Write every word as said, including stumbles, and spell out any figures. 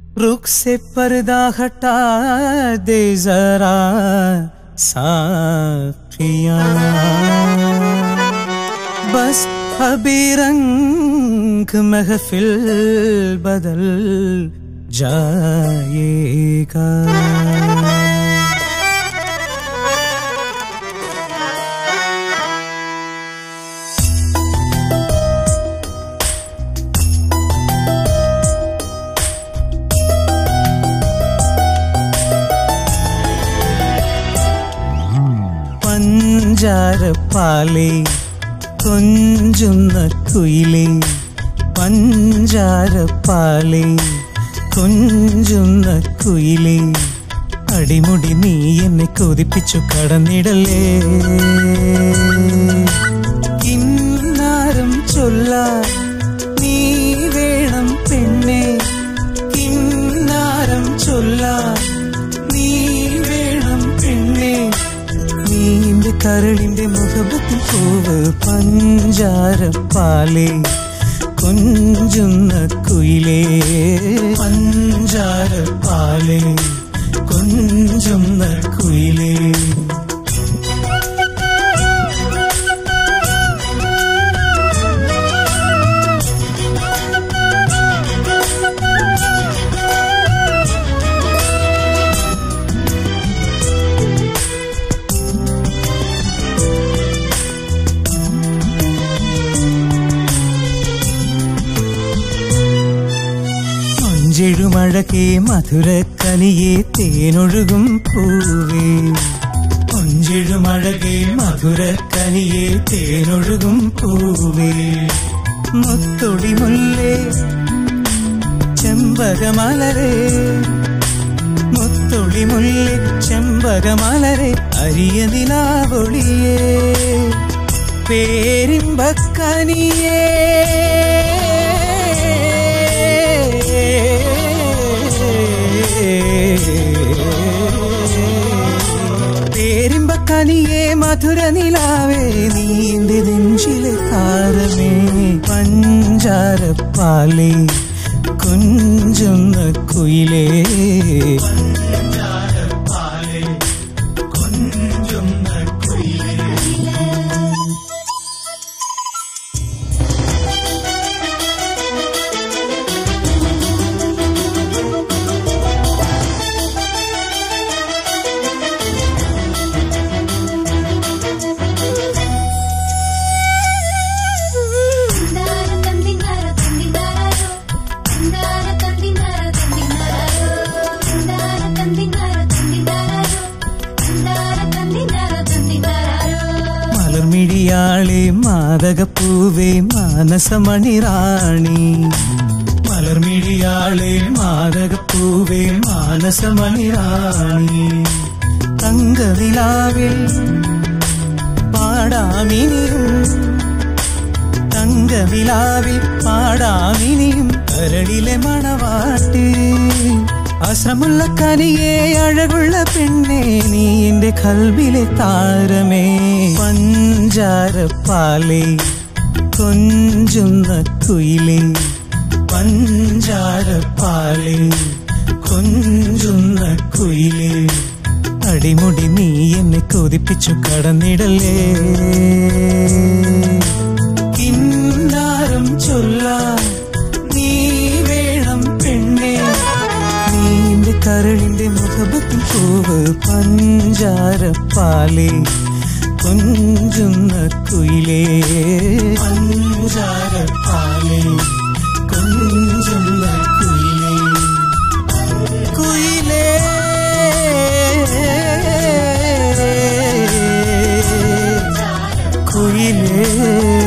रुख से पर्दा हटा दे जरा साफिया, बस अभी रंग महफिल बदल जाएगा। പഞ്ചാര പാലേ കൊഞ്ചുന്ന കുയിലേ, പഞ്ചാര പാലേ കൊഞ്ചുന്ന കുയിലേ, അടിമുടി നീ എന്നെ കൊതിപ്പിച്ചു കടന്നിടലേ. കിന്നാരം ചൊല്ലാൻ നീ വേണം പെണ്ണേ, കിന്നാരം ചൊല്ലാൻ നീ വേണം പെണ്ണേ, നീന്റെ കരളിന്റെ മുഖബത്തിൽ പൂവ്. പഞ്ചാര പാലേ കൊഞ്ചുന്ന കുയിലേ, പഞ്ചാര പാലേ കൊഞ്ചുന്ന കുയിലേ. മഴകേ മധുരക്കനിയേ തേനൊഴുകും പൂവേ, കൊഞ്ചിഴുമഴകേ മധുരക്കനിയേ തേനൊഴുകും പൂവേ. മുത്തൊടി മുല്ലേ ചെമ്പകമലരേ, മുത്തൊടി മുല്ലേ ചെമ്പകമലരേ, അരിയ നിലാവൊളിയേ പേരിമ്പക്കനിയേ. പേരിമ്പക്കനിയേ മധുര നിലാവേ, നീന്റെ നെഞ്ചിലെ താരമേ. പഞ്ചാര പാലേ കൊഞ്ചുന്ന കുയിലേ, പഞ്ചാര പാലേ കൊഞ്ചുന്ന കുയിലേ. മലർമിഴിയാളെ മാതകപ്പൂവേ മാനസമണിറാണി, മലർമിഴിയാളെ മാതകപ്പൂവേ മാനസമണിറാണി. തങ്കനിലാവിൽ പാടാമിനിയും, തങ്കനിലാവിൽ പാടാമിനിയും, കരളിലെ മണവാട്ടി. അശ്രമുള്ള കനിയേ അഴകുള്ള പെണ്ണേ, നീ എന്റെ കൽബിലെ താരമേ. പഞ്ചാര പാലേ കൊഞ്ചുന്ന കുയിലേ, പഞ്ചാര പാലേ കൊഞ്ചുന്ന കുയിലേ, അടിമുടി നീ എന്നെ കൊതിപ്പിച്ചു കടന്നിടലേ. കിന്നാരം ചൊല്ലാൻ നീ വേണം പെണ്ണേ, നീന്റെ കരളിന്റെ മുഖബത്തിൽ പൂവ്. പഞ്ചാര പാലേ കൊഞ്ചുന്ന കുയിലേ, പഞ്ചാര പാലേ കൊഞ്ചുന്ന കുയിലേ. കുയിലേ കുയിലേ